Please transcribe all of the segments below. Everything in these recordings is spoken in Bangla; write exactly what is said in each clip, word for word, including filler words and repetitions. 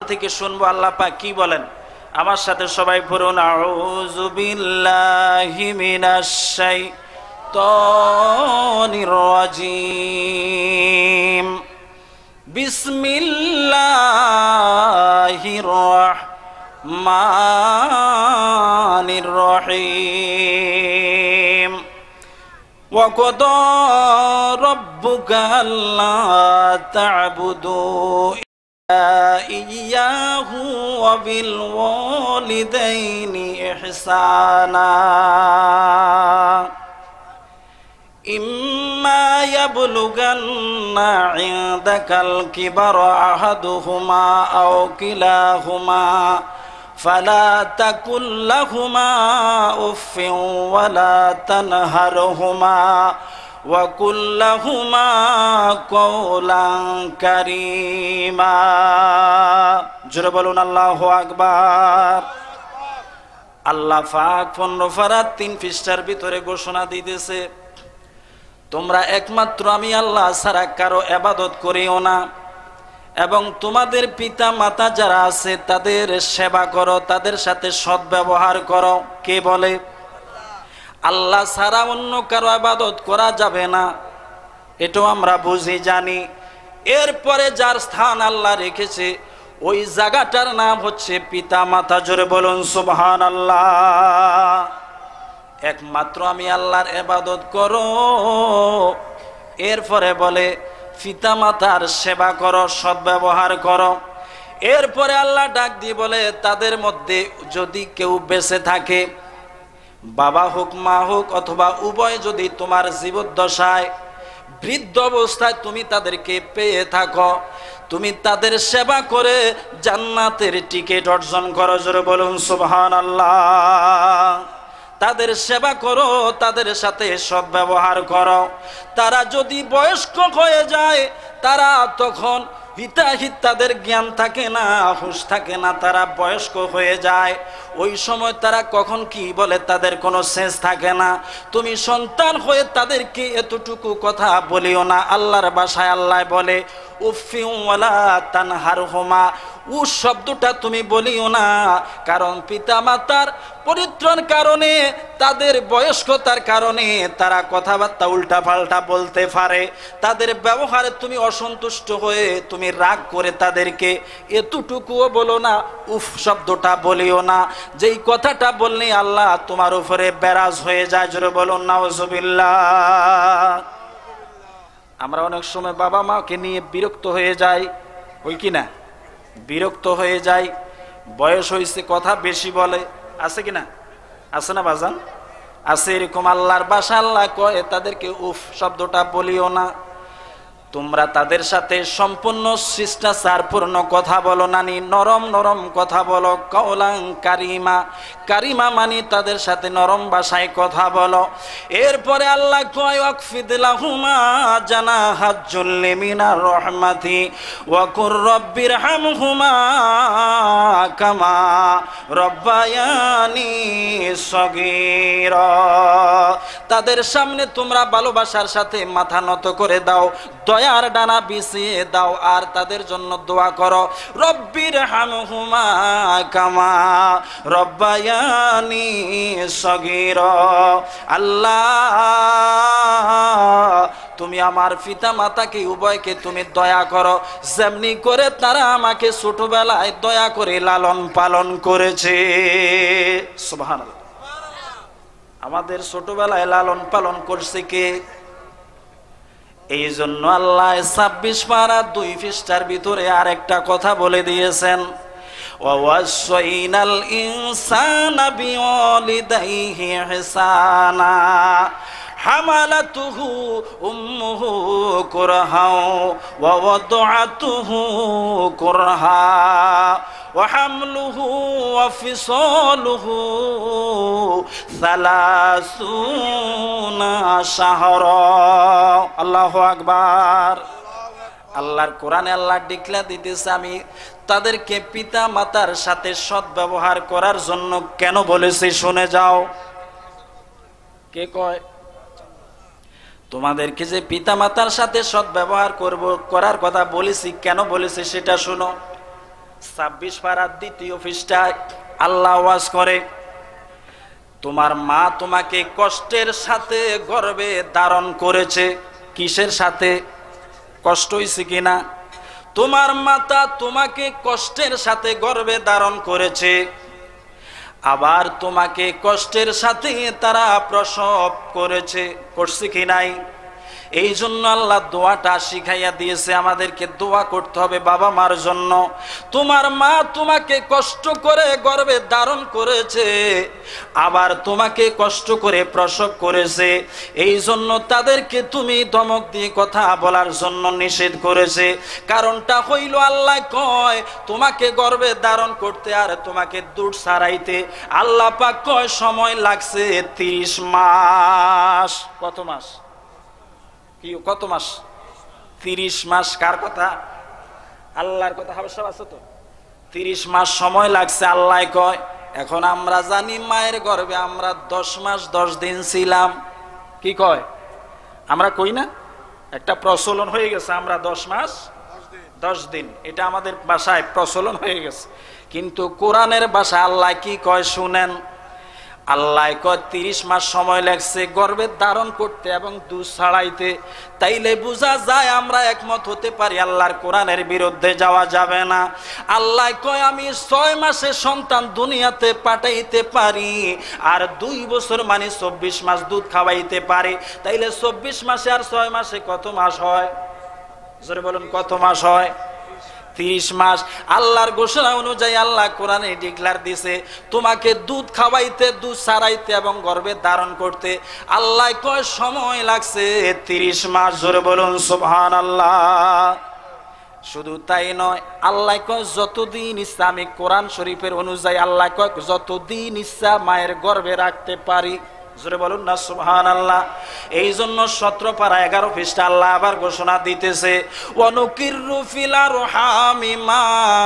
থেকে শুনবো আল্লাহ পাক কি বলেন। আমার সাথে সবাই পড়ুন, আউযু বিল্লাহি মিনাশ শাইতানির রাজিম, বিসমিল্লাহির রাহমানির রহিম। ওয়া ক্বাদা রাব্বুকা আল্লা তা'বুদু ইয়্যাহু ওয়া বিল ওয়ালিদাইনি ইহসানা। ইম্মা ইয়াবলুগান্না ইনদাকাল কিবারা আহাদুহুমা আও কিলাহুমা ফালা তাকুল লাহুমা উফফিন ওয়ালা তানহারহুমা ওয়া কুল লাহুমা কওলান কারীমা। জোরে বলুন আল্লাহু আকবার। আল্লাহ পাক পনেরো পারা তিন পৃষ্ঠার ভিতরে ঘোষণা দিতেছে, তোমরা একমাত্র আমি আল্লাহ ছাড়া কারো ইবাদত করিও না, এবং তোমাদের পিতা মাতা যারা আছে তাদের সেবা করো, তাদের সাথে সদ্ব্যবহার করো। কে বলে? আল্লাহ ছাড়া অন্য কারো ইবাদত করা যাবে না, এটাও আমরা বুঝি জানি। এরপরে যার স্থান আল্লাহ রেখেছে ওই জায়গাটার নাম হচ্ছে পিতা মাতা। জোরে বলুন সুবহানাল্লাহ। একমাত্র আমি আল্লাহর ইবাদত করো, এরপরে বলে পিতা মাতার সেবা করো, সদ্ব্যবহার করো। এরপরে আল্লাহ ডাক দিয়ে বলে, তাদের মধ্যে যদি কেউ বেঁচে থাকে, বাবা হোক মা হোক অথবা উভয়, যদি তোমার জীবদ্দশায় বৃদ্ধ অবস্থায় তুমি তাদেরকে পেয়ে থাকো, তুমি তাদের সেবা করে জান্নাতের টিকিট অর্জন করো। জোরে বলুন সুবহানাল্লাহ। তাদের সেবা করো, তাদের সাথে সদ্ব্যবহার করো। তারা যদি বয়স্ক হয়ে যায়, তারা তখন হিতাহিত তাদের জ্ঞান থাকে না, হুঁশ থাকে না, তারা বয়স্ক হয়ে যায়। ওই সময় তারা কখন কি বলে তাদের কোনো সেন্স থাকে না। তুমি সন্তান হয়ে তাদেরকে এতটুকু কথা বলিও না। আল্লাহর ভাষায় আল্লাহ বলে উফফি ওয়ালা তানহারহুমা, উ শব্দটা তুমি বলিও না, কারণ পিতা মাতার পরিত্রণ কারণে, তাদের বয়স্কতার কারণে তারা কথাবার্তা উল্টা পাল্টা বলতে পারে। তাদের ব্যবহারে তুমি অসন্তুষ্ট হয়ে তুমি রাগ করে তাদেরকে এতটুকুও বলো না, উফ শব্দটা বলিও না। যেই কথাটা বললে আল্লাহ তোমার উপরে বেরাজ হয়ে যায়। জোরে বলুন নাউজুবিল্লাহ। আমরা অনেক সময় বাবা মাকে নিয়ে বিরক্ত হয়ে যাই, ওই কি না? বিরক্ত হয়ে যাই, বয়স হয়েছে, কথা বেশি বলে, আছে কিনা? আছে না বাজান? আছে। এরকম আল্লাহর ভাষা আল্লাহ কয় তাদেরকে উফ শব্দটা বলিও না। তোমরা তাদের সাথে সম্পূর্ণ শিষ্টাচারপূর্ণ কথা বলো, নানি নরম নরম কথা বলো। কওলান কারিমা, কারিমা মানে তাদের সাথে নরম ভাষায় কথা বলো। এরপরে আল্লাহ কয় ওয়াকফিদ লাহুমা জানাহাজ যুল্লি মিনার রহমাতি ওয়া কুর রব্বিরহামহুমা কামা রব্বায়ানি সগীরা। তাদের সামনে তোমরা ভালোবাসার সাথে মাথা নত করে দাও, দয়ার ডানা বিছিয়ে দাও, আর তাদের জন্য দোয়া করো, রব্বিরহামহুমা কামা রব্বায়ানি সগীরা। আল্লাহ তুমি আমার পিতা মাতাকে উভয়কে তুমি দয়া করো, যেমনি করে তারা আমাকে ছোটবেলায় দয়া করে লালন পালন করেছে। সুবহানাল্লাহ। আমাদের ছোটবেলায় লালন পালন করছে কে? এই জন্য আল্লাহ ছাব্বিশ পারা দুই পৃষ্ঠার ভিতরে আরেকটা কথা বলে দিয়েছেন, ওয়াসাইনাল ইনসানা বিওয়ালিদাইহি ইহসানা হামালাতুহু উম্মুহু কুরহাও ওয়া ওয়াদআতুহু কুরহা ওয়া হামলুহু ওয়া ফিসালুহু সালাসুনা শাহরা। আল্লাহু আকবার। আল্লাহর কোরআনে আল্লাহ ডিক্লেয়ার দিতেছে, আমি তাদেরকে পিতা মাতার সাথে সদ্ব্যবহার করার জন্য কেন বলেছি শুনে যাও। কে কয়? তোমাদেরকে যে পিতা মাতার সাথে সদ্ব্যবহার করব করার কথা বলেছি, কেন বলেছি সেটা শোনো। ছাব্বিশ পারার দ্বিতীয় পৃষ্ঠায় আল্লাহ ওয়াজ করে, তোমার মা তোমাকে কষ্টের সাথে গর্ভে ধারণ করেছে। কিসের সাথে? কষ্ট হয়েছে কিনা? তোমার মাতা তোমাকে কষ্টের সাথে গর্ভে ধারণ করেছে, আবার তোমাকে কষ্টের সাথে তারা প্রসব করেছে। করছে কি নাই? এই জন্য আল্লাহ দোয়াটা শিখাইয়া দিয়েছে, আমাদেরকে দোয়া করতে হবে বাবা মার জন্য। তোমার মা তোমাকে কষ্ট করে গর্ভে ধারণ করেছে, আবার তোমাকে কষ্ট করে প্রসব করেছে, এই জন্য তাদেরকে তুমি ধমক দিয়ে কথা বলার জন্য নিষেধ করেছে। কারণটা হইল আল্লাহ কয় তোমাকে গর্ভে ধারণ করতে আর তোমাকে দুধ ছাড়াইতে আল্লাহ পাক কয় সময় লাগছে তিরিশ মাস। কত মাস? কি কত মাস? তিরিশ মাস। কার কথা? আল্লাহর কথা। হাবসা আছে তো তিরিশ মাস সময় লাগছে আল্লাহ কয়। এখন আমরা জানি মায়ের গর্ভে আমরা দশ মাস দশ দিন ছিলাম। কি কয়? আমরা কই না? একটা প্রচলন হয়ে গেছে, আমরা দশ মাস দশ দিন, এটা আমাদের ভাষায় প্রচলন হয়ে গেছে। কিন্তু কোরআনের ভাষা আল্লাহ কি কয় শুনেন। আল্লাহ কয় তিরিশ মাস সময় লাগছে গর্ভে ধারণ করতে এবং দুধ ছাড়াইতে। তাইলে বোঝা যায় আমরা একমত হতে পারি আল্লাহর কোরআনের বিরুদ্ধে যাওয়া যাবে না। আল্লাহ কয় আমি ছয় মাসে সন্তান দুনিয়াতে পাঠাইতে পারি, আর দুই বছর মানে চব্বিশ মাস দুধ খাওয়াইতে পারি। তাইলে চব্বিশ মাসে আর ছয় মাসে কত মাস হয়? জোরে বলুন, কত মাস হয়? তিরিশ মাস। আল্লাহর ঘোষণা অনুযায়ী আল্লাহ কোরআনে ডিক্লার দিছে তোমাকে দুধ খাওয়াইতে, দুধ ছাড়াইতে এবং গর্ভে ধারণ করতে আল্লাহ কয় সময় লাগছে তিরিশ মাস। জোরে বলুন সুবহানাল্লাহ। শুধু তাই নয়, আল্লাহ কয় যতদিন ইচ্ছা, আমি কোরআন শরীফের অনুযায়ী আল্লাহ কয় যতদিন ইচ্ছা মায়ের গর্ভে রাখতে পারি। জোরে বলুন না সুবহানাল্লাহ। এই জন্য সতেরো পারা এগারো পৃষ্ঠা আল্লাহ আবার ঘোষণা দিতেছে ওয়ানুকিরু ফিল আরহামি মা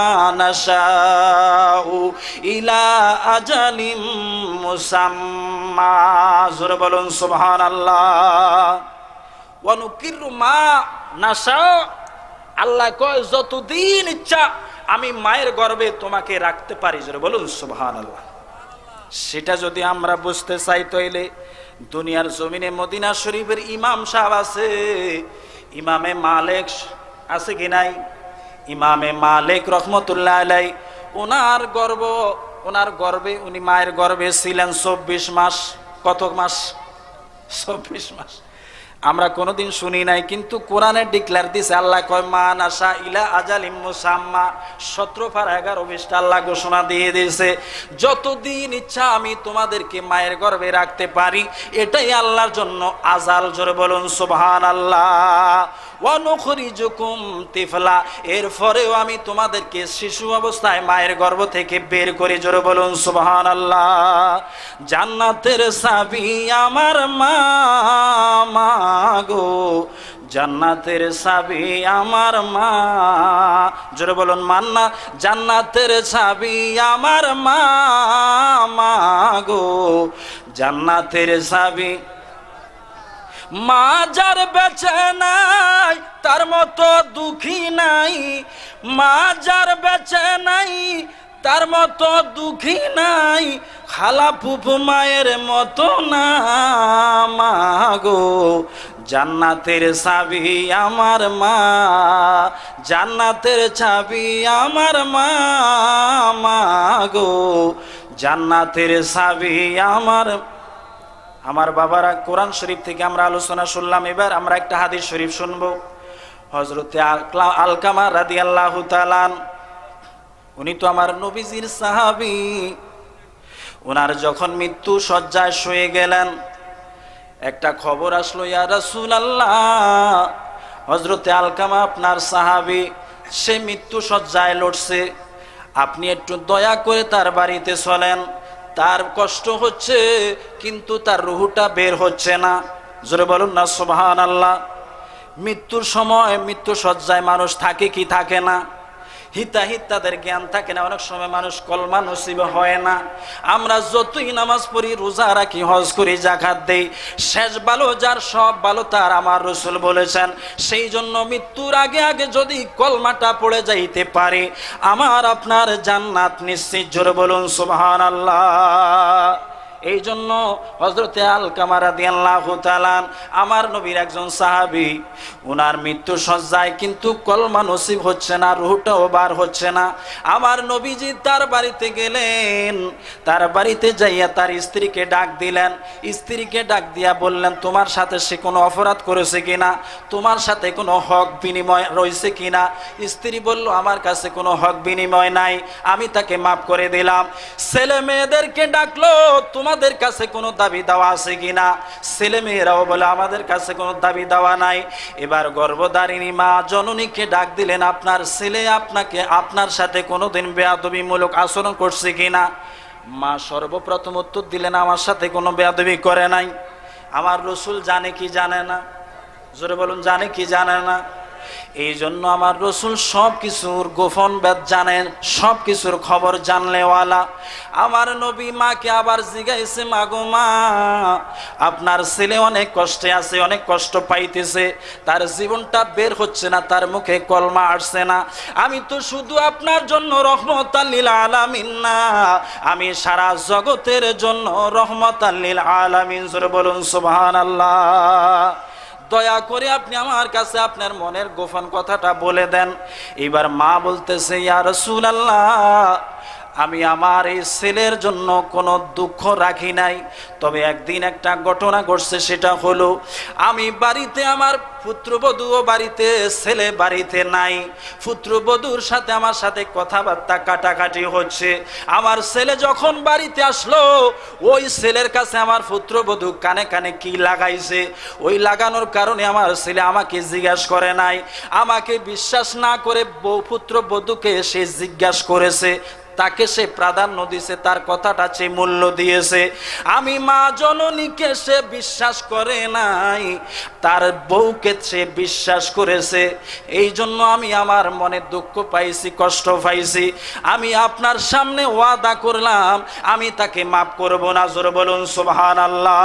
নাশাউ ইলা আজালিম মুসাম্মা। জোরে বলুন সুবহানাল্লাহ। ওয়ানুকিরু মা নাশাউ, আল্লাহ কয় যতদিন ইচ্ছা আমি মায়ের গর্ভে তোমাকে রাখতে পারি। জোরে বলুন সুবহানাল্লাহ। সেটা যদি আমরা বুঝতে চাই তাইলে দুনিয়ার জমিনে মদিনা শরীফের ইমাম সাহেব আছে, ইমামে মালিক আছে কি নাই? ইমামে মালিক রহমতুল্লাহ আলাই, ওনার গর্ভ ওনার গর্ভে উনি মায়ের গর্ভে ছিলেন চব্বিশ মাস। কত মাস? চব্বিশ মাস। আমরা কোনোদিন শুনি নাই, কিন্তু কোরআনে ডিক্লেয়ার দিছে আল্লাহ কয় মা নাশা ইলা আজালিম মুসাম্মা। সতেরো পারা এগারো পৃষ্ঠা আল্লাহ ঘোষণা দিয়ে দিয়েছে যতদিন ইচ্ছা আমি তোমাদেরকে মায়ের গর্ভে রাখতে পারি, এটাই আল্লাহর জন্য আজাল। জোরে বলুন সুবহানাল্লাহ। ওয়া নুখরিজুকুম তিফলা, এরপরেও আমি তোমাদেরকে শিশু অবস্থায় মায়ের গর্ভ থেকে বের করে। জোরে বলুন সুবহানাল্লাহ। জান্নাতের চাবি আমার মা মাগো, জান্নাতের চাবি আমার মা। জোরে বলুন মান্না। জান্নাতের চাবি আমার মা মাগো, জান্নাতের চাবি। মা যার বেঁচে নাই তার মতো দুঃখী নাই, মা যার বেঁচে নাই তার মতো দুঃখী নাই, খালা ফুফু মায়ের মতো না মাগো, জান্নাতের চাবি আমার মা, জান্নাতের চাবি আমার মা মাগো, জান্নাতের চাবি আমার। আমার বাবারা, কোরআন শরীফ থেকে আমরা আলোচনা শুনলাম, এবার আমরা একটা হাদিস শরীফ শুনবো। হযরতে আলকামা রাদিয়াল্লাহু তাআলা, উনি তো আমার নবীজির সাহাবী। ওনার যখন মৃত্যু শয্যায় শুয়ে গেলেন, একটা খবর আসলো, ইয়া রাসূলুল্লাহ, হযরতে আলকামা আপনার সাহাবী, সে মৃত্যু শয্যায় লড়ছে, আপনি একটু দয়া করে তার বাড়িতে চলেন, তার কষ্ট হচ্ছে কিন্তু তার রুহুটা বের হচ্ছে না। জোরে বলুন না সুবহানাল্লাহ। মৃত্যুর সময় মৃত্যু শয্যায় মানুষ থাকে কি থাকে না? হিতাহিত তাদের জ্ঞান থাকে না। অনেক সময় মানুষ কলমা নসিব হয় না। আমরা যতই নামাজ পড়ি, রোজা রাখি, হজ করি, যাকাত দেই, শেষ ভালো যার সব ভালো তার, আমার রাসূল বলেছেন। সেই জন্য মৃত্যুর আগে আগে যদি কলমাটা পড়ে যাইতে পারে, আমার আপনার জান্নাত নিশ্চিত। জোরে বলুন সুবহানাল্লাহ। এই জন্য হযরতে আলকামা রাদিয়াল্লাহু তাআলা, আমার নবীর একজন সাহাবী, উনার মৃত্যু সজ্জায়, কিন্তু কলমা নসিব হচ্ছে না, রূহটাও বার হচ্ছে না। আমার নবীজি তার বাড়িতে গেলেন, তার বাড়িতে যাইয়া তার স্ত্রীকে ডাক দিলেন। স্ত্রীকে ডাক দিয়া বললেন, তোমার সাথে সে কোনো অপরাধ করেছে কিনা, তোমার সাথে কোনো হক বিনিময় রয়েছে কিনা। স্ত্রী বলল, আমার কাছে কোনো হক বিনিময় নাই, আমি তাকে মাফ করে দিলাম। ছেলে মেয়েদেরকে ডাকলো, তোমার আমাদের কাছে কোনো দাবি দাওয়া আছে কিনা। ছেলে মেয়েরাও বলে, আমাদের কাছে কোনো দাবি দাওয়া নাই। এবার গর্ভধারিণী মা জননীকে ডাক দিলেন, আপনার ছেলে আপনাকে আপনার সাথে কোনোদিন বেয়াদবিমূলক আচরণ করছে কিনা। মা সর্বপ্রথম উত্তর দিলেন, আমার সাথে কোনো বেয়াদবি করে নাই। আমার রাসূল জানে কি জানে না? জোরে বলুন, জানে কি জানে না? এই জন্য আমার রাসূল সব কিছুর গোপন ভেদ জানেন, সব কিছুর খবর জানলেওয়ালা। আমার নবী মাকে আবার জিজ্ঞাসা, মা গো মা, আপনার ছেলে অনেক কষ্টে আছে, অনেক কষ্ট পাইতেছে, তার জীবনটা বের হচ্ছে না, তার মুখে কলমা আসছে না। আমি তো শুধু আপনার জন্য রহমতাল লিল আলামিন না, আমি সারা জগতের জন্য রহমতাল লিল আলামিন। জোরে বলুন সুবহানাল্লাহ। দয়া করে আপনি আমার কাছে আপনার মনের গোপন কথাটা বলে দেন। এবার মা বলতেছে, ইয়া রাসূলুল্লাহ, আমি আমার এই ছেলের জন্য কোনো দুঃখ রাখি নাই, তবে একদিন একটা ঘটনা ঘটছে। সেটা হলো, আমি বাড়িতে, আমার পুত্রবধূও বাড়িতে, ছেলে বাড়িতে নাই। পুত্রবধূর সাথে আমার সাথে কথাবার্তা কাটাকাটি হচ্ছে। আমার ছেলে যখন বাড়িতে আসলো, ওই ছেলের কাছে আমার পুত্রবধূ কানে কানে কি লাগাইছে, ওই লাগানোর কারণে আমার ছেলে আমাকে জিজ্ঞাসা করে নাই। আমাকে বিশ্বাস না করে বউ পুত্রবধূকে সে জিজ্ঞাসা করেছে, তাকে সে প্রাধান্য দিয়েছে, তার কথাটা সে মূল্য দিয়েছে। আমি মা জননীকে সে বিশ্বাস করে নাই, তার বউকে সে বিশ্বাস করেছে। এই জন্য আমি আমার মনে দুঃখ পাইছি, কষ্ট পাইছি। আমি আপনার সামনে ওয়াদা করলাম, আমি তাকে মাফ করব না। জোরে বলুন সুবহানাল্লাহ।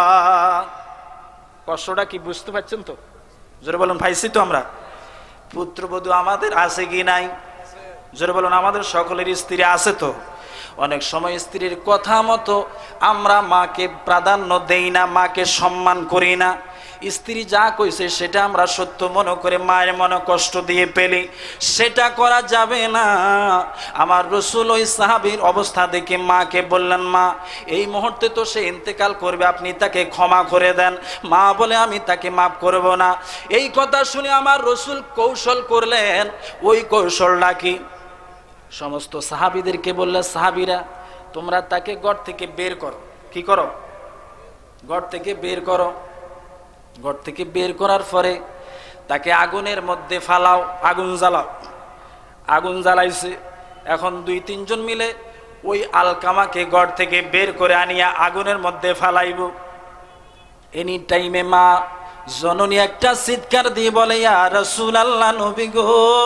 কষ্টটা কি বুঝতে পারছেন তো? জোরে বলুন, পাইছি তো আমরা? পুত্রবধূ আমাদের আছে কি নাই? জোরে বলুন, আমাদের সকলের স্ত্রী আছে তো? অনেক সময় স্ত্রীর কথা মতো আমরা মাকে প্রাধান্য দেই না, মাকে সম্মান করি না। স্ত্রী যা কইছে সেটা আমরা সত্য মনে করে মায়ের মনে কষ্ট দিয়ে পেলি, সেটা করা যাবে না। আমার রাসূল ওই সাহাবীর অবস্থা দেখে মাকে বললেন, মা, এই মুহূর্তে তো সে ইন্তেকাল করবে, আপনি তাকে ক্ষমা করে দেন। মা বলে, আমি তাকে মাফ করব না। এই কথা শুনে আমার রাসূল কৌশল করলেন। ওই কৌশলটা কি? সমস্ত সাহাবীদেরকে বললেন, সাহাবীরা, তোমরা তাকে ঘর থেকে বের করো। কি করো? ঘর থেকে বের করো। ঘর থেকে বের করার পরে তাকে আগুনের মধ্যে ফালাও, আগুন জ্বালাও। আগুন জ্বালাইছে। এখন দুই তিনজন মিলে ওই আলকামাকে ঘর থেকে বের করে আনিয়া আগুনের মধ্যে ফালাইব। এনি টাইমে মা জননী একটা চিৎকার দিয়ে বলে, ইয়া রাসূলুল্লাহ, নবী গো,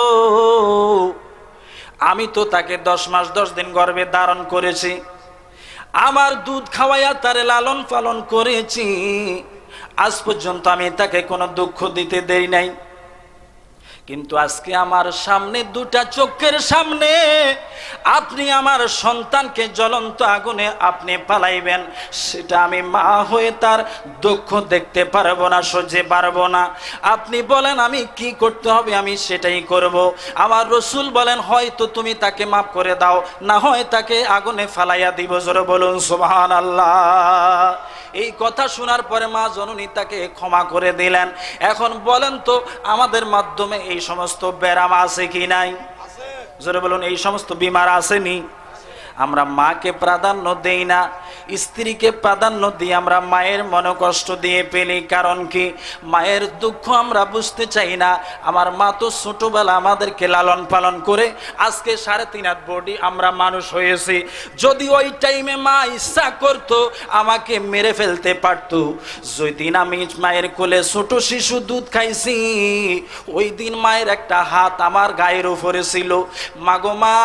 আমি তো তাকে দশ মাস দশ দিন গর্ভে ধারণ করেছি, আমার দুধ খাওয়াইয়া তারে লালন পালন করেছি, আজ পর্যন্ত আমি তাকে কোনো দুঃখ দিতে দেই নাই। কিন্তু আজকে আমার সামনে, দুটা চোখের সামনে, আপনি আমার সন্তানকে জ্বলন্ত আগুনে আপনি পালাইবেন, সেটা আমি মা হয়ে তার দুঃখ দেখতে পারবো না, সহ্য পারবো না। আপনি বলেন আমি কি করতে হবে, আমি সেটাই করব। আমার রাসূল বলেন, হয়তো তুমি তাকে মাফ করে দাও, না হয় তাকে আগুনে ফালাইয়া দিব। জোরে বলুন সুবহানাল্লাহ। এই কথা শোনার পরে মা জননী তাকে ক্ষমা করে দিলেন। এখন বলেন তো, আমাদের মাধ্যমে এই সমস্ত ব্যারাম আছে কি নাই? জোরে বলুন, এই সমস্ত বিমার আসেনি? আমরা মাকে প্রাধান্য দেই না, স্ত্রীকে প্রাধান্য দিয়ে আমরা মায়ের মনে কষ্ট দিয়ে ফেলি। কারণ কি? মায়ের দুঃখ আমরা বুঝতে চাই না। আমার মা তো ছোটবেলা আমাদেরকে লালন পালন করে আজকে সাড়ে তিন হাত বডি আমরা মানুষ হয়েছি। যদি ওই টাইমে মা ইচ্ছা করতো আমাকে মেরে ফেলতে পারতো। যেদিন আমি মায়ের কোলে ছোট শিশু দুধ খাইছি, ওই দিন মায়ের একটা হাত আমার গায়ের উপরে ছিল। মাগো মা,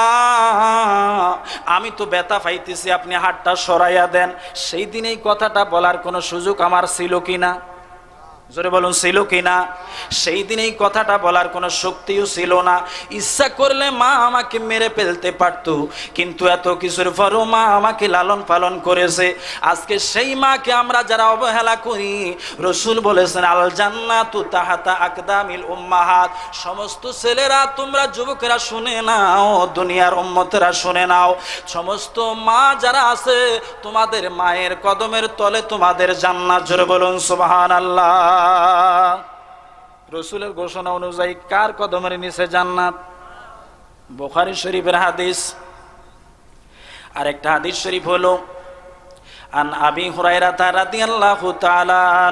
আমি তো ব্যথা পাইতেছি, আপনি হাতটা সরাইয়া দেন। সেই দিন এই কথাটা বলার কোনো সুযোগ আমার ছিল কিনা? জোরে বলুন, ছিল কিনা? সেই দিন এই কথাটা বলার কোনো শক্তিও ছিল না। ইচ্ছা করলে মা আমাকে মেরে ফেলতে পারতো, কিন্তু এত কিছুর পরও মা আমাকে লালন পালন করেছে। আজকে সেই মাকে আমরা যারা অবহেলা করি, রসুল বলেছেন আল জান্নাতু তাহাতা আকদামিল উম্মাহাত। সমস্ত ছেলেরা, তোমরা যুবকেরা শুনে নাও, দুনিয়ার উম্মতেরা শুনে নাও, সমস্ত মা যারা আছে তোমাদের মায়ের কদমের তলে তোমাদের জান্নাত। জোরে বলুন সুবহানাল্লাহ। রসুলের ঘোষণা অনুযায়ী কার কদমের নিচে জান্নাত? বুখারী শরীফের হাদিস। আর একটা হাদিস শরীফ হলো আন আবি হুরায়রা রাদিয়াল্লাহু তাআলা আন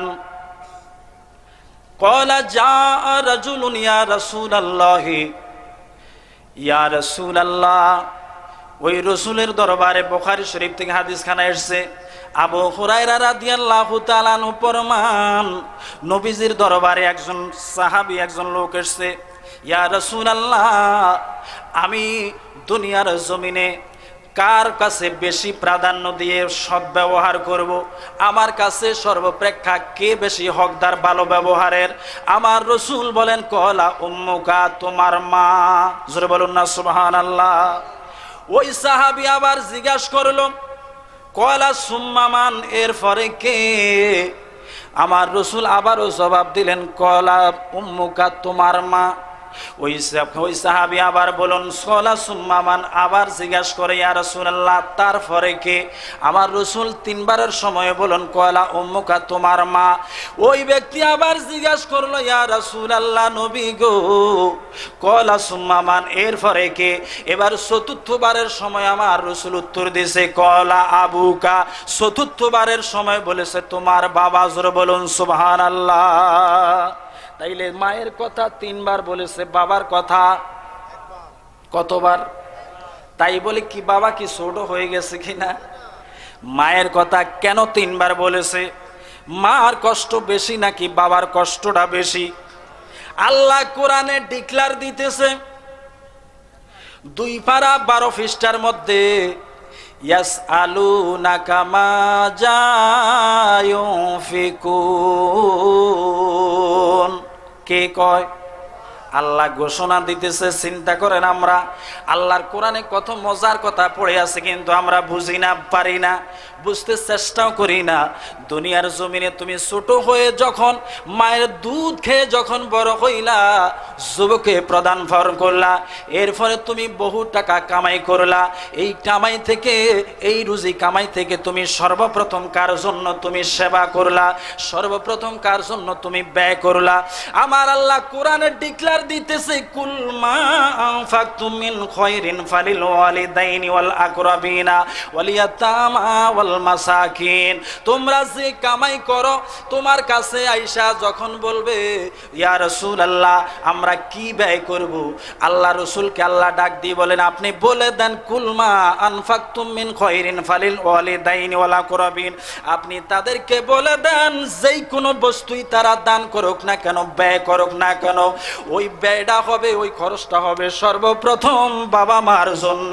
ক্বালা জাআ রাজুলুন ইয়া রাসূলুল্লাহি, ইয়া রাসূলুল্লাহ, ওই রসুলের দরবারে বুখারী শরীফ থেকে হাদিস খানা এসেছে। আবু হুরায়রা রাদিয়াল্লাহু তাআলা আনহু ফরমান, নবীজির দরবারে একজন সাহাবী, একজন লোক এসেছে। ইয়া রাসূলুল্লাহ, আমি দুনিয়ার জমিনে কার কাছে বেশি প্রাধান্য দিয়ে সদ্ব্যবহার করব? আমার কাছে সর্বপ্রেক্ষা কে বেশি হকদার ভালো ব্যবহারের? আমার রসুল বলেন কলা উম্মুকা, তোমার মা। জোরে বলুন না সুবহানাল্লাহ। ওই সাহাবী আবার জিজ্ঞাসা করলো কলা সুম্মামান, এর পরে কে? আমার রসুল আবারও জবাব দিলেন কলা উম্মুকা, তোমার মা। ওই ওই সাহাবী আবার বলুন কলা সুম্মামান, আবার জিজ্ঞাসা করে ইয়া রাসূলুল্লাহ, তারপরে কে? আমার রসুল তিনবারের সময় বলুন কলা উম্মুকা, তোমার মা। ওই ব্যক্তি আবার জিজ্ঞাসা করলো ইয়া রাসূলুল্লাহ, নবী গো, কলা সুম্মামান, এর পরে কে? এবার চতুর্থবারের সময় আমার রসুল উত্তর দিয়েছে কলা আবুকা, চতুর্থবারের সময় বলেছে তোমার বাবা। জোরে বলুন সুবহানাল্লাহ। তাইলে মায়ের কথা তিনবার বলেছে, বাবার কথা কতবার? তাই বলে কি বাবা কি ছোট হয়ে গেছে কিনা? মায়ের কথা কেন তিনবার বলেছে? মার কষ্ট বেশি নাকি বাবার কষ্টটা বেশি? আল্লাহ কোরআনে ডিক্লার দিতেছে দুই পারা বারো পৃষ্ঠার মধ্যে, ইয়াসআলুনাকা মাযা ইউনফিকুন। কে কয়? আল্লাহ ঘোষণা দিতেছে। চিন্তা করেন, আমরা আল্লাহর কোরআনে কত মজার কথা পড়ে আছে, কিন্তু আমরা বুঝি না, পারি না, বুঝতে চেষ্টাও করি না। দুনিয়ার জমিনে তুমি ছোট হয়ে যখন মায়ের দুধ খেয়ে যখন বড় হইলা, যুবকে প্রদান ফর করলা, এরপরে তুমি বহু টাকা কামাই করলা। এই কামাই থেকে, এই রুজি কামাই থেকে তুমি সর্বপ্রথম কার জন্য তুমি সেবা করলা? সর্বপ্রথম কার জন্য তুমি ব্যয় করলা? আমার আল্লাহ কোরআনে ডিক্লার দিতেছে কুল মা আনফাকতুম মিন খায়রিন ফালিল ওয়ালিদাইনি ওয়াল আকরাবিনা ওয়াল ইয়াতামা ওয়াল মাসাকিন। তোমরা যে কামাই করো, তোমার কাছে আয়েশা যখন বলবে ইয়া রাসূলুল্লাহ আমরা কি ব্যয় করব, আল্লাহ রাসূলকে আল্লাহ ডাক দিয়ে বলেন আপনি বলে দেন কুল মা আনফাকতুম মিন খায়রিন ফালিল ওয়ালিদাইনি ওয়াল আকরাবিন। আপনি তাদেরকে বলে দেন যেই কোনো বস্তুই তারা দান করুক না কেন, ব্যয় করুক না কেন, ওই ব্যয়টা হবে, ওই খরচটা হবে সর্বপ্রথম বাবা মার জন্য।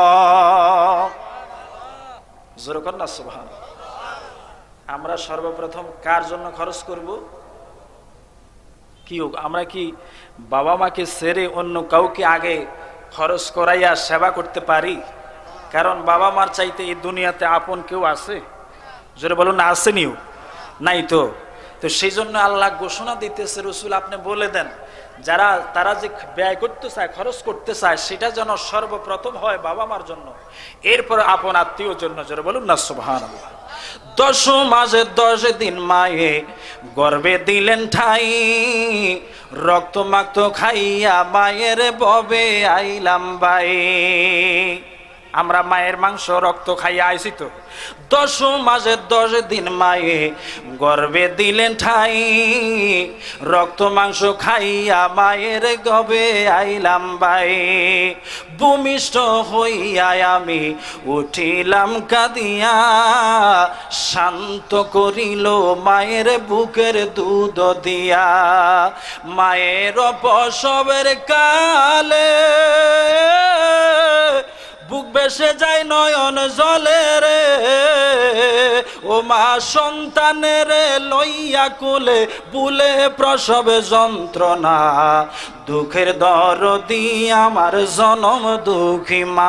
জোরে কর না সুবহানাল্লাহ। আমরা সর্বপ্রথম কার জন্য খরচ করব? কি হোক, আমরা কি বাবা মাকে ছেড়ে অন্য কাউকে আগে খরচ করাইয়া সেবা করতে পারি? কারণ বাবা মার চাইতে এই দুনিয়াতে আপন কেউ আছে? জোরে বলুন না, আসেনিও? নাই তো। তো সেই জন্য আল্লাহ ঘোষণা দিতেছে রসুল আপনি বলে দেন যারা তারা যে ব্যয় করতে চায়, খরচ করতে চায়, সেটা যেন সর্বপ্রথম হয় বাবা মার জন্য, এরপর আপন আত্মীয়র জন্য। জোরে বলুন না সুবহানাল্লাহ। দশ মাসে দশ দিন মায়ে গর্বে দিলেন ঠাই, রক্ত মাক্ত খাইয়া মায়ের ববে আইলাম বাই। আমরা মায়ের মাংস রক্ত খাইয়া আইছি তো। দশ মাসে দশ দিন মায়ে গর্ভে দিলেন ঠাই, রক্ত মাংস খাইয়া মায়ের গবে আইলাম ভাই। ভূমিষ্ঠ হইয়া আমি উঠিলাম কাঁদিয়া, শান্ত করিল মায়ের বুকের দুধ দিয়া। মায়ের প্রসবের কালে বুক বেসে যায় নয়ন জলে রে, ও মা সন্তানের লইয়া কোলে বুলে প্রসব যন্ত্রণা। দুঃখের দরদি আমার জনম দুঃখী মা,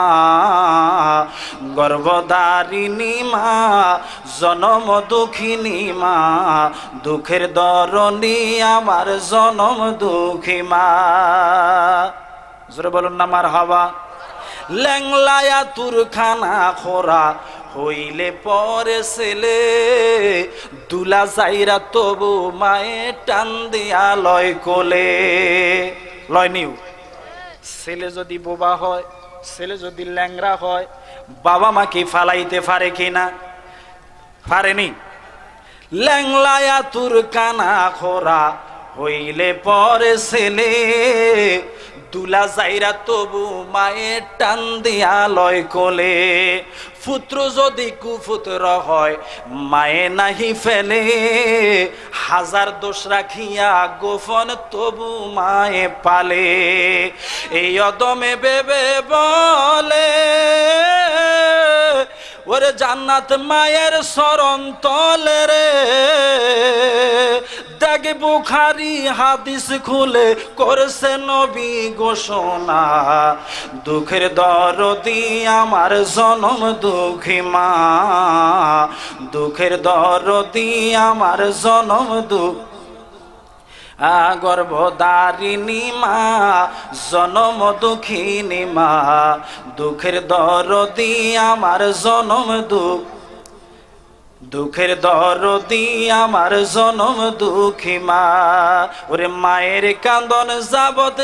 গর্ভধারিণী মা, জনম দুঃখিনী মা। দুঃখের দরদি আমার জনম দুঃখী মা। জোরে বলুন না মারহাবা। ল্যাংলায়া তুরখানা খোরা হইলে পরে ছেলে, দুলা যাইরা তবু মায়ে টান দিয়া লয় কোলে। লয় নিউ ছেলে যদি বোবা হয়, ছেলে যদি ল্যাংরা হয়, বাবা মা কি ফালাইতে পারে কিনা? পারেনি। ল্যাংলায়া তুরখানা খোরা হইলে পরে ছেলে, দুলা যাইরা তবু মায়ের টান দিয়া লয় কোলে। পুত্র যদি কুপুত্র হয় মায়ে নাহি ফেলে, হাজার দোষ রাখিয়া গোপন তবু মায়ে পালে। এই অদমে বেবে বলে ওরে জান্নাত মায়ের শরণ তলে রে। দেখে বুখারী হাদিস খুলে করছে নবী ঘোষণা, দুঃখের দরদি আমার জনম দুঃখী মা, দুঃখের দরদি আমার জনম দুঃখ। গর্ভধারিণী মা, জনম দুঃখিনী মা, দুঃখের দরদি আমার জনম দুঃখ। দুঃখের দরদি আমার জনম দুঃখী মা। ওরে মায়ের কান্দন যাবত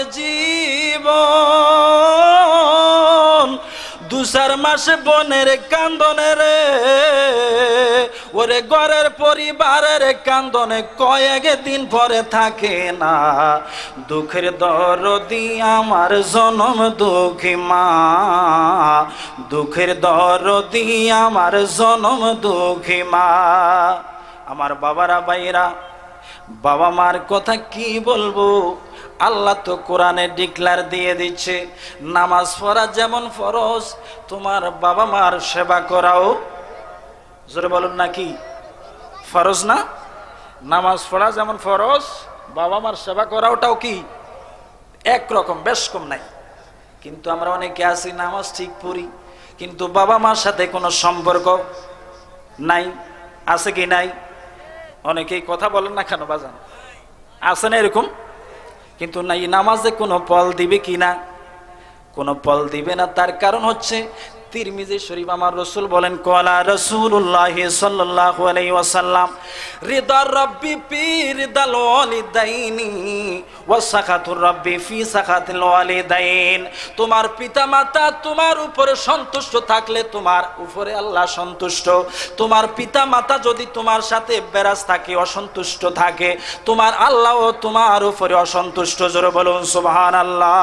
জীবন, দু চার মাসে বোনের কান্দনে রে। ওরে ঘরের পরিবারের কান্দনে কয়েক দিন পরে থাকে না। দুঃখের দরদি আমার জনম দুঃখী মা, দুঃখের দরদি আমার জনম দুঃখী মা। আমার বাবারা ভাইরা, বাবা মার কথা কি বলবো? আল্লাহ তো কোরআনে ডিক্লার দিয়ে দিচ্ছে, নামাজ পড়া যেমন ফরজ, তোমার বাবা মার সেবা করাও জোরে বলুন নাকি ফরজ না? নামাজ পড়া যেমন ফরজ, বাবা মার সেবা করাওটাও কি একরকম, বেশ কম নাই। কিন্তু আমরা অনেকে আছি নামাজ ঠিক পড়ি, কিন্তু বাবা মার সাথে কোনো সম্পর্ক নাই। আছে কি নাই? অনেকেই কথা বলেন না কেন বাজান? আছে না এরকম? কিন্তু না, এই নামাজে কোনো ফল দিবে কি না? কোনো ফল দিবে না। তার কারণ হচ্ছে তিরমিজি শরীফ আমার রাসূল বলেন, ক্বালা রাসূলুল্লাহ সাল্লাল্লাহু আলাইহি ওয়াসাল্লাম, রিদার রাব্বি ফি রিদাল ওয়ালিদাইনি ওয়া সাখাতুর রাব্বি ফি সাখাতিল ওয়ালিদাইন। তোমার পিতামাতা তোমার উপরে সন্তুষ্ট থাকলে তোমার উপরে আল্লাহ সন্তুষ্ট। তোমার পিতামাতা যদি তোমার সাথে বেরাজ থাকে, অসন্তুষ্ট থাকে, তোমার আল্লাহও তোমার উপরে অসন্তুষ্ট। জোরে বলুন সুবহানাল্লাহ।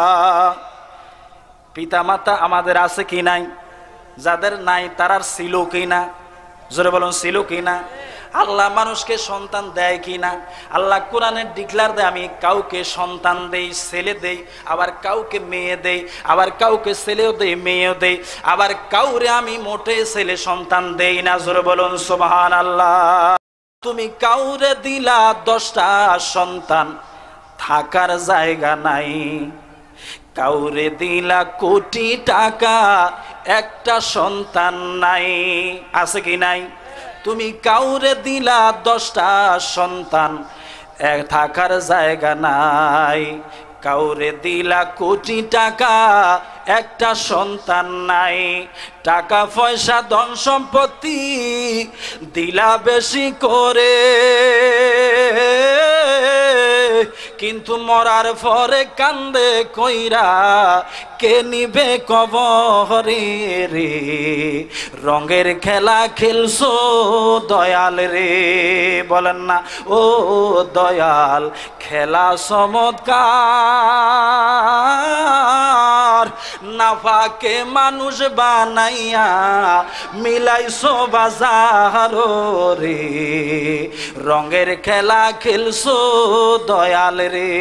পিতা মাতা আমাদের আছে কি নাই? যাদের নাই তারার ছিল কি না? জোরে বলুন ছিল কি না? আল্লাহ মানুষকে সন্তান দেয় কি না? আল্লাহ কোরআনে ডিক্লার দেয়, আমি কাউকে সন্তান দেই, ছেলে দেই, আবার কাউকে মেয়ে দেই, আবার কাউকে ছেলেও দেই, মেয়েও দেই, আবার কাউরে আমি মোটে ছেলে সন্তান দেই না। জোরে বলুন সুবহানাল্লাহ। তুমি কাউরে দিলা দশটা সন্তান, থাকার জায়গা নাই। কাউরে দিলা কোটি টাকা, একটা সন্তান নাই। আছে কি নাই? তুমি কাউরে দিলা দশটা সন্তান, এক থাকার জায়গা নাই। কাউরে দিলা কোটি টাকা, একটা সন্তান নাই। টাকা পয়সা ধন সম্পত্তি দিলা বেশি করে, কিন্তু মরার পরে কান্দে কইরা কে নিবে কবরে রে। রঙের খেলা খেলছো দয়াল রে, বলেন না ও দয়াল খেলা চমৎকার। নাফাকে মানুষ বানাইয়া মিলাইছো বাজার রে। রঙের খেলা খেলছো দয়াল রে।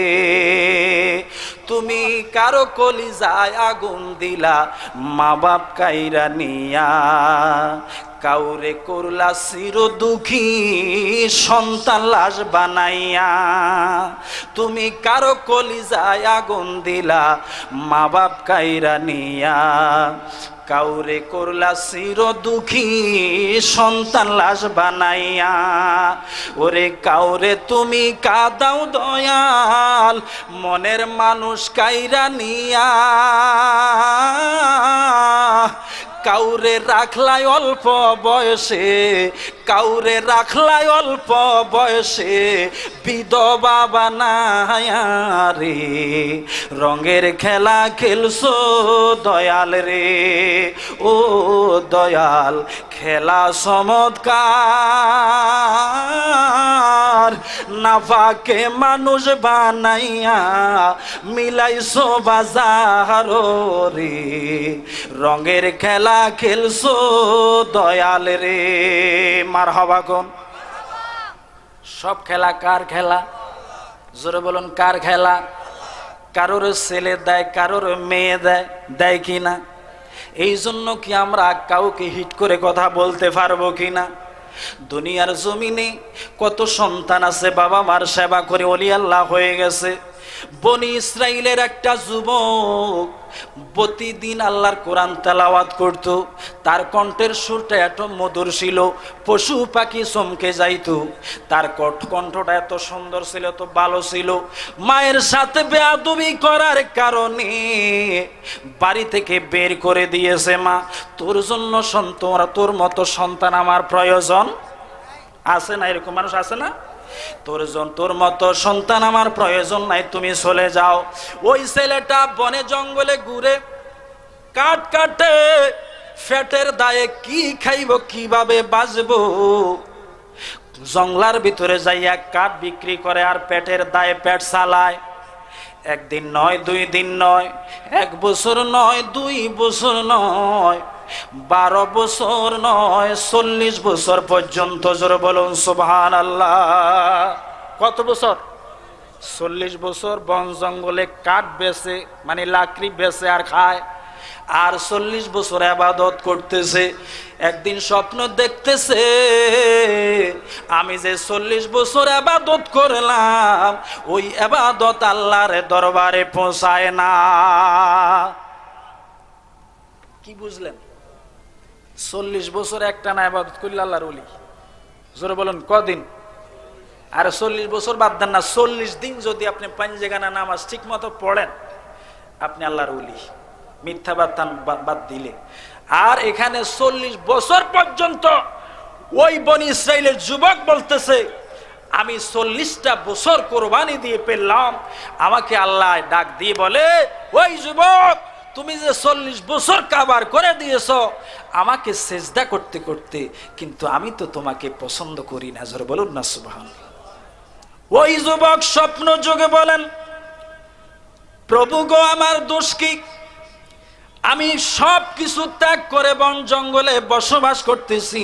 তুমি কারো কলিজায় আগুন দিলা মা বাপ কাইরা নিয়া, কাউরে করলা চির দুঃখী সন্তান লাশ বানাইয়া। তুমি কারো কলিজায় আগুন দিলা মা বাপ কাইরা নিয়া, কাউরে করলা চির দুঃখী সন্তান লাশ বানাইয়া। ওরে কাউরে তুমি কাদাও দয়াল মনের মানুষ কাইরা নিয়া, কাউরে রাখলাই অল্প বয়সে, কাউরে রাখলাই অল্প বয়সে বিধবা বানায়া রে। রঙের খেলা খেলছো দয়াল রে, ও দয়াল খেলা চমৎকার। নাফাকে মানুষ বানাইয়া মিলাইছো বাজার রে। রঙের খেলা খেলছো দয়াল রে। মারহাবা কোন? সব খেলা কার খেলা? জোরে বলুন কার খেলা? কারোর ছেলে দেয়, কারোর মেয়ে দেয়, দেয় কিনা? এই জন্য কি আমরা কাউকে হিট করে কথা বলতে পারবো কিনা? দুনিয়ার জমিনে কত সন্তান আছে বাবা মার সেবা করে ওলি আল্লাহ হয়ে গেছে। বনি ইসরাইলের একটা যুবক প্রতিদিন আল্লাহর কোরআন তেলাওয়াত করত, তার কণ্ঠের সুরটা এত মধুর ছিল পশু পাখি চমকে যাইত। তার কণ্ঠটা এত সুন্দর ছিল, এত ভালো ছিল। মায়ের সাথে বেয়াদবি করার কারণে বাড়ি থেকে বের করে দিয়েছে। মা তোর জন্য সন্তান, তোর মতো সন্তান আমার প্রয়োজন আছে না? এরকম মানুষ আছে না? তোর জন তোর মতো সন্তান আমার প্রয়োজন নাই, তুমি চলে যাও। ওই ছেলেটা বনে জঙ্গলে ঘুরে কাঠ কাটে, ফেটের দায়ে কি খাইব, কিভাবে বাঁচবো। জঙ্গলার ভিতরে যাইয়া কাঠ বিক্রি করে আর পেটের দায়ে পেট চালায়। একদিন নয়, দুই দিন নয়, এক বছর নয়, দুই বছর নয়, বারো বছর নয়, চল্লিশ বছর পর্যন্ত। জোরে বলুন সুবহানাল্লাহ। কত বছর? চল্লিশ বছর বন জঙ্গলে কাঠ বেচে, মানে লাকড়ি বেচে আর খায়, আর চল্লিশ বছর ইবাদত করতেছে। একদিন স্বপ্ন দেখতেছে, আমি যে চল্লিশ বছর ইবাদত করলাম ওই ইবাদত আল্লাহর দরবারে পৌঁছায় না। কি বুঝলেন? চল্লিশ বছর একটা না ইবাদত করলে আল্লাহর ওলি। জোরে বলেন কদিন? আর চল্লিশ বছর বাদ দেন না, চল্লিশ দিন যদি আপনি পাঞ্জেগানা নামাজ ঠিক মতো পড়েন আপনি আল্লাহর ওলি, মিথ্যা বাদ দিলে। আর এখানে চল্লিশ বছর পর্যন্ত ওই বনি ইসরাইলের যুবক বলতেছে, আমি চল্লিশটা বছর কোরবানি দিয়ে পেলাম। আমাকে আল্লাহ ডাক দিয়ে বলে, ওই যুবক তুমি যে চল্লিশ বছর কাবার করে দিয়েছ আমাকে সেজদা করতে করতে, কিন্তু আমি তো তোমাকে পছন্দ করি না। জোরে বলুন না সুবহানাল্লাহ। ওই যুবক স্বপ্ন যোগে বলেন, প্রভু গো আমার দোষ কি? আমি সব কিছু ত্যাগ করে বন জঙ্গলে বসবাস করতেছি,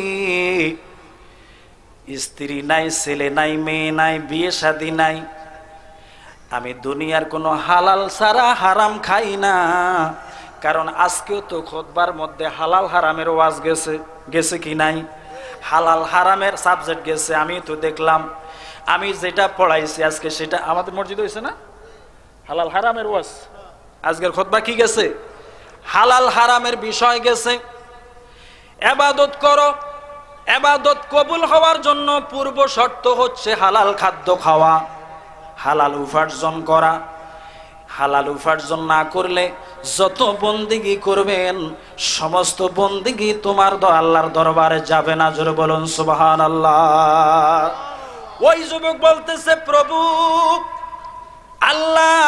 স্ত্রী নাই, ছেলে নাই, মেয়ে নাই, বিয়ে শাদী নাই। আমি দুনিয়ার কোনো হালাল ছাড়া হারাম খাই না। কারণ আজকেও তো খুতবার মধ্যে হালাল হারামের ওয়াজ গেছে, গেছে কি নাই? হালাল হারামের সাবজেক্ট গেছে। আমি তো দেখলাম, আমি যেটা পড়াইছি আজকে সেটা আমাদের মসজিদ হয়েছে না, হালাল হারামের ওয়াজ। আজকের খুতবা কি গেছে? হালাল হারামের বিষয় গেছে। ইবাদত করো, ইবাদত কবুল হওয়ার জন্য পূর্ব শর্ত হচ্ছে হালাল খাদ্য খাওয়া, হালাল উপার্জন করা। হালাল উপার্জন না করলে যত বন্দিগি করবেন সমস্ত বন্দিগি তোমার আল্লাহর দরবারে যাবে না। জোরে বলুন সুবহানাল্লাহ। ওই যুবক বলতেছে, প্রভু আল্লাহ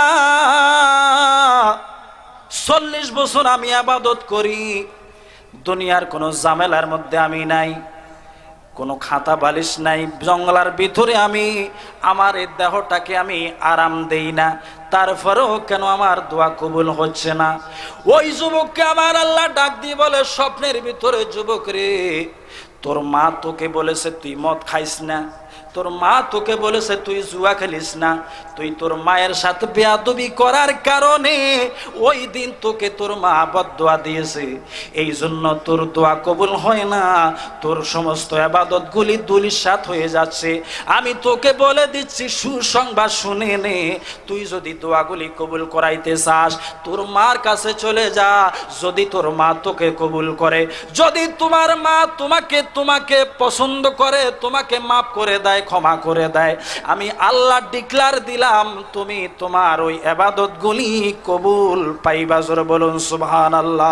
চল্লিশ বছর আমি ইবাদত করি, দুনিয়ার কোনো ঝামেলার মধ্যে আমি নাই, কোনো খাতা বালিশ নাই, জঙ্গলার ভিতরে আমি আমার এই দেহটাকে আমি আরাম দেই না, তারপরেও কেন আমার দোয়া কবুল হচ্ছে না? ওই যুবককে আমার আল্লাহ ডাক দিয়ে বলে, স্বপ্নের ভিতরে, যুবক রে, তোর মা তোকে বলেছে তুই মদ খাইস না, তোর মা তোকে বলেছে তুই জুয়া খেলিস না, তুই তোর মায়ের সাথে বেয়াদবি করার কারণে ওই দিন তোকে তোর মা বদদোয়া দিয়েছে, এই জন্য তোর দোয়া কবুল হয় না, তোর সমস্ত ইবাদতগুলি ধূলিসাৎ হয়ে যাচ্ছে। আমি তোকে বলে দিচ্ছি, সুসংবাদ শুনে নে, তুই যদি দোয়াগুলি কবুল করাইতে চাস তোর মার কাছে চলে যা, যদি তোর মা তোকে কবুল করে, যদি তোমার মা তোমাকে তোমাকে পছন্দ করে, তোমাকে মাফ করে দেয়, ক্ষমা করে দেয়, আমি আল্লাহ ডিক্লার দিলাম তুমি তোমার ওই ইবাদতগুলি কবুল পাইবা। জোরে বলুন সুবহানাল্লাহ।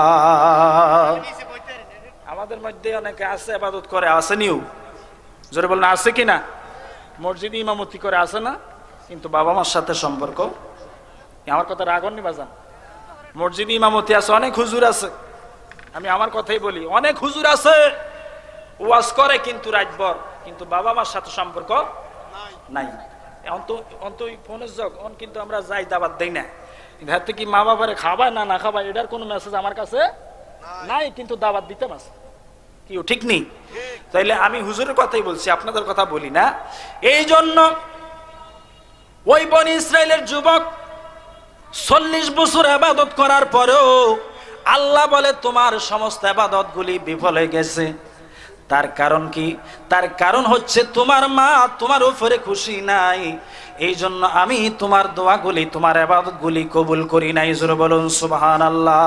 আমাদের মধ্যে অনেকে আছে ইবাদত করে, আসেনিও? জোরে বলুন আছে কিনা? মসজিদে ইমামতি করে, আছে না? কিন্তু বাবা মার সাথে সম্পর্ক, আমার কথা রাগ নি বাজান, মসজিদে ইমামতি আছে, অনেক হুজুর আছে, আমি আমার কথাই বলি, অনেক হুজুর আছে ওয়াজ করে কিন্তু রাতভর, কিন্তু বাবা মার সাথে সম্পর্ক নাই। ফোনের যোগ অন কিন্তু আমরা যাই, দাবাত দেই না, হাতে কি মা বাবারে খাবায় না না খাবায় এটার কোনো মেসেজ আমার কাছে নাই, কিন্তু দাবাত দিতে মাস কি ঠিক নেই। তাইলে আমি হুজুরের কথাই বলছি, আপনাদের কথা বলি না। এই জন্য ওই বনি ইসরাইলের যুবক চল্লিশ বছর ইবাদত করার পরেও আল্লাহ বলে তোমার সমস্ত ইবাদতগুলি বিফল হয়ে গেছে। তার কারণ কি? তার কারণ হচ্ছে তোমার মা তোমার উপরে খুশি নাই, এই জন্য আমি তোমার দোয়াগুলি, তোমার ইবাদতগুলি কবুল করি নাই। জোরে বলুন সুবহানাল্লাহ।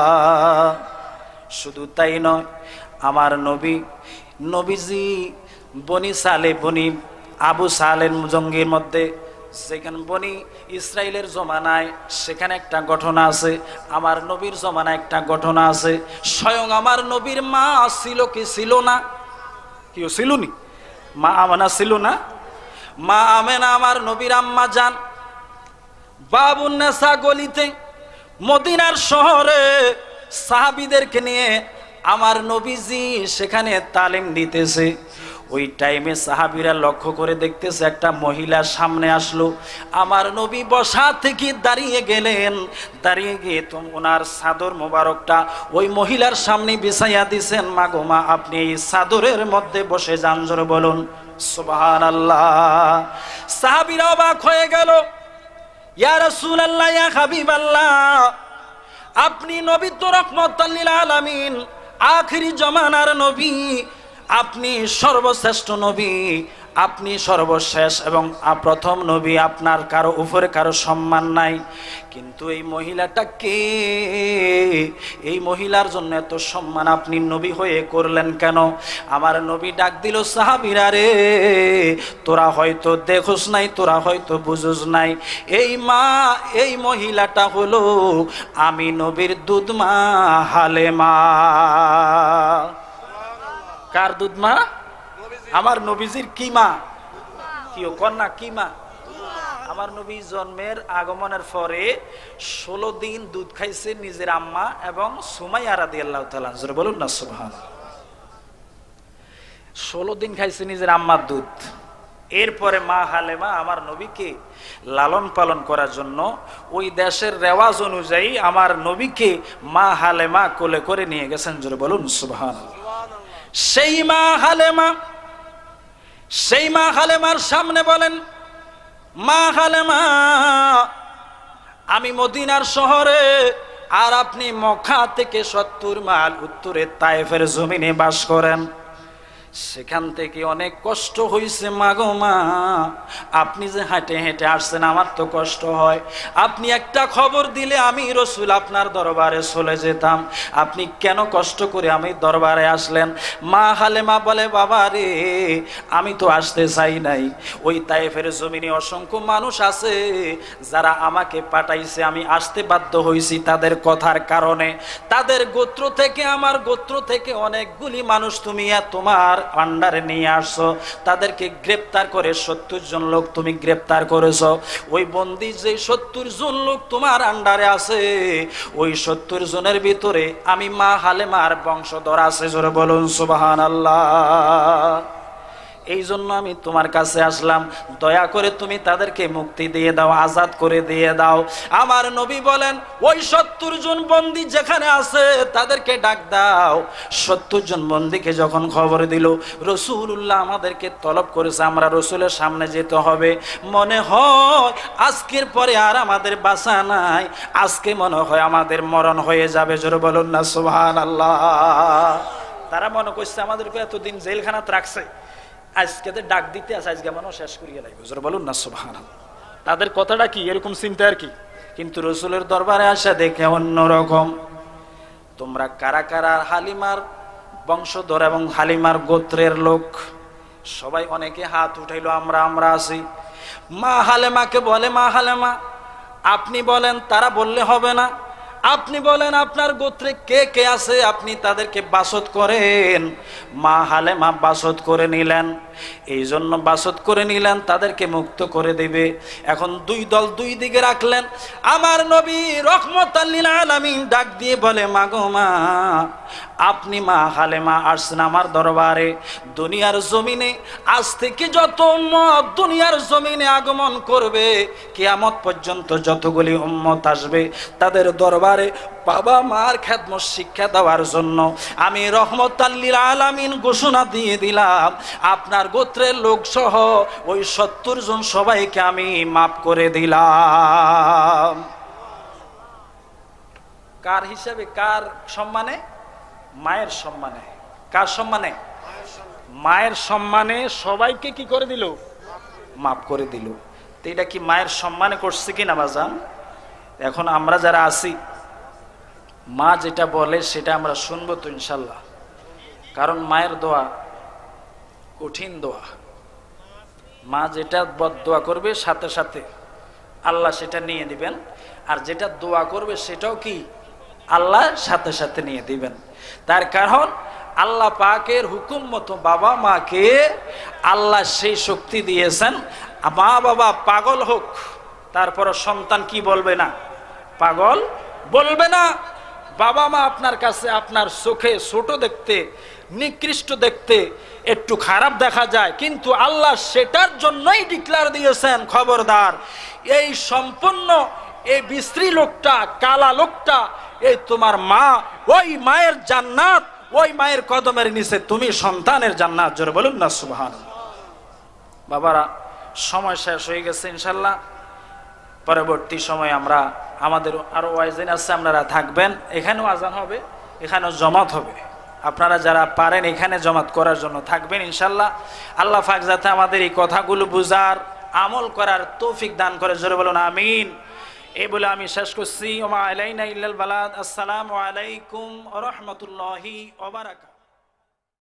শুধু তাই নয়, আমার নবী নবীজি বনি সালে বনি আবু সালের জঙ্গির মধ্যে, সেখানে বনি ইসরায়েলের জমানায় সেখানে একটা ঘটনা আছে, আমার নবীর জমানায় একটা ঘটনা আছে। স্বয়ং আমার নবীর মা ছিল কি ছিল না? কেউ ছিল নি? মা আমেনা ছিল না? মা আমেনা আমার নবীর আম্মা জান, বাবুন্নেসা গলিতে মদিনার শহরে সাহাবীদেরকে নিয়ে আমার নবীজি সেখানে তালিম দিতেছে। ওই টাইমে সাহাবীরা লক্ষ্য করে দেখতেছে একটা মহিলা সামনে আসলো, আমার নবী বসা থেকে দাঁড়িয়ে গেলেন, দাঁড়িয়ে গিয়ে তো ওনার চাদর মোবারকটা ওই মহিলার সামনে বিছাইয়া দিছেন। মা গো মা, আপনি এই চাদরের মধ্যে বসে যান। জোরে বলুন সুবহানাল্লাহ। সাহাবীরা অবাক হয়ে গেল, ইয়া রাসূলুল্লাহ, ইয়া হাবিবাল্লাহ, আপনি নবী তো রাহমাতুল লিল আলামিন, আখিরি জামানার নবী, আপনি সর্বশ্রেষ্ঠ নবী, আপনি সর্বশেষ এবং প্রথম নবী, আপনার কারো উপরে কারো সম্মান নাই, কিন্তু এই মহিলাটা কে? এই মহিলার জন্য এত সম্মান আপনি নবী হয়ে করলেন কেন? আমার নবী ডাক দিল, সাহাবীরা রে, তোরা হয়তো দেখোস নাই, তোরা হয়তো বুঝোস নাই, এই মা, এই মহিলাটা হলো আমি নবীর দুধ মা হালেমা। কার দুধ মা? আমার নবীজির কি মা? কি কন্যা কি মা? আমার নবী জন্মের আগমনের পরে ষোলো দিন দুধ খাইছে নিজের আম্মা এবং সুমাইয়া রাদিয়াল্লাহু তাআলা। জোরে বলুন না সুবহানাল্লাহ। ষোলো দিন খাইছে নিজের আম্মার দুধ। এরপরে মা হালেমা আমার নবীকে লালন পালন করার জন্য ওই দেশের রেওয়াজ অনুযায়ী আমার নবীকে মা হালেমা কোলে করে নিয়ে গেছেন। জোরে বলুন সুবহানাল্লাহ। সেই মা হালেমা, সেই মা হালেমার সামনে বলেন, মা হালেমা, আমি মদিনার শহরে আর আপনি মক্কা থেকে সত্তর মাইল উত্তরে তায়েফের জমিনে বাস করেন, সেখান থেকে অনেক কষ্ট হয়েছে মা গো মা, আপনি যে হেঁটে হেঁটে আসছেন আমার তো কষ্ট হয়, আপনি একটা খবর দিলে আমি রসুল আপনার দরবারে চলে যেতাম, আপনি কেন কষ্ট করে আমি দরবারে আসলেন? মা হালেমা বলে, বাবা রে, আমি তো আসতে চাই নাই, ওই তায়েফের জমিনে অসংখ্য মানুষ আছে যারা আমাকে পাঠাইছে, আমি আসতে বাধ্য হয়েছি তাদের কথার কারণে, তাদের গোত্র থেকে আমার গোত্র থেকে অনেকগুলি মানুষ তুমি তোমার আন্ডারে নিয়ে আসছো, তাদেরকে গ্রেপ্তার করে সত্তর জন লোক তুমি গ্রেপ্তার করেছো। ওই বন্দী যে সত্তর জন লোক তোমার আন্ডারে আছে, ওই সত্তর জনের ভিতরে আমি মা হালেমার বংশধর আছে। জোরে বলুন সুবহানাল্লাহ। এই জন্য আমি তোমার কাছে আসলাম, দয়া করে তুমি তাদেরকে মুক্তি দিয়ে দাও, আজাদ করে দিয়ে দাও। আমার নবী বলেন, ওই সত্তর জন বন্দী যেখানে আছে তাদেরকে ডাক দাও। সত্তর জন বন্দীকে যখন খবর দিল রাসূলুল্লাহ আমাদেরকে তলব করেছে, আমরা রাসূলের সামনে যেতে হবে, মনে হয় আজকের পরে আর আমাদের বাঁচা নাই, আজকে মনে হয় আমাদের মরণ হয়ে যাবে। জোরে বলুন না সুবহানাল্লাহ। তারা মনে করছে আমাদেরকে এতদিন জেলখানাতে রাখছে, আজকে ডাক দিতে আছে, আজকে মনে শেষ করিয়ে লাগবে। জোরে বলুন না সুবহানাল্লাহ। তাদের কথাটা কি এরকম চিন্তা আর কি, কিন্তু রাসূলের দরবারে আসা দেখে অন্যরকম। তোমরা কারা কারা হালিমার বংশধর এবং হালিমার গোত্রের লোক? সবাই অনেকে হাত উঠাইলো, আমরা আমরা আছি। মা হালেমাকে বলে, মা হালেমা আপনি বলেন, তারা বললে হবে না, আপনি বলেন আপনার গোত্রে কে কে আছে, আপনি তাদেরকে বাসত করেন। মা হালেমা বাসত করে নিলেন, এই জন্য বাসত করে নিলেন, তাদেরকে মুক্ত করে দিবে। এখন দুই দল দুই দিকে রাখলেন। আমার নবী রহমাতাল লিল আলামিন ডাক দিয়ে বলে, মাগো মা, আপনি মা হালেমা আসছেন আমার দরবারে। দুনিয়ার জমিনে আজ থেকে যত উম্মত দুনিয়ার জমিনে আগমন করবে, কিয়ামত পর্যন্ত যতগুলি উম্মত আসবে, তাদের দরবারে বাবা মার খেদমত শিক্ষা দেওয়ার জন্য আমি রহমাতাল লিল আলামিন ঘোষণা দিয়ে দিলাম, আপনার গোত্রের লোক সহ ওই সত্তর জন সবাইকে আমি মাফ করে দিলাম। কার হিসাবে, কার সম্মানে? মায়ের সম্মানে। কার সম্মানে? মায়ের সম্মানে সবাইকে কি করে দিল? মাফ করে দিল। তো এটা কি মায়ের সম্মানে করছে কিনা বাজান? এখন আমরা যারা আছি, মা যেটা বলে সেটা আমরা শুনবো তো ইনশাল্লাহ, কারণ মায়ের দোয়া কঠিন দোয়া। মা যেটা বদদোয়া করবে সাথে সাথে আল্লাহ সেটা নিয়ে দিবেন, আর যেটা দোয়া করবে সেটাও কি আল্লাহ সাথে সাথে নিয়ে দিবেন। তার কারণ আল্লাহ পাকের হুকুম মতো বাবা মাকে আল্লাহ সেই শক্তি দিয়েছেন। মা বাবা পাগল হোক, তারপর সন্তান কি বলবে না? পাগল বলবে না। বাবা মা আপনার কাছে আপনার চোখে ছোট দেখতে, নিকৃষ্ট দেখতে, একটু খারাপ দেখা যায়, কিন্তু আল্লাহ সেটার জন্যই ডিক্লার দিয়েছেন, খবরদার এই সম্পূর্ণ এই বিশ্রী লোকটা, কালা লোকটা, এই তোমার মা, ওই মায়ের জান্নাত, ওই মায়ের কদমের নিচে তুমি সন্তানের জান্নাত। জোরে বলুন না সুবহানাল্লাহ। বাবারা, সময় শেষ হয়ে গেছে, ইনশাল্লাহ পরবর্তী সময় আমরা আমাদের আরো ওয়াইজিন আছে, আপনারা থাকবেন, এখানেও আজান হবে, এখানেও জমাত হবে, আপনারা যারা পারেন এখানে জমাত করার জন্য থাকবেন ইনশাল্লাহ। আল্লাহ পাক যাতে আমাদের এই কথাগুলো বুঝার, আমল করার তৌফিক দান করে। জোরে বলুন আমিন। এই বলে আমি শেষ করছি। ওমা আলাইনা ইল্লাল বালাগ। আসসালামু আলাইকুম ওয়া রাহমাতুল্লাহি ওয়া বারাকাতুহু।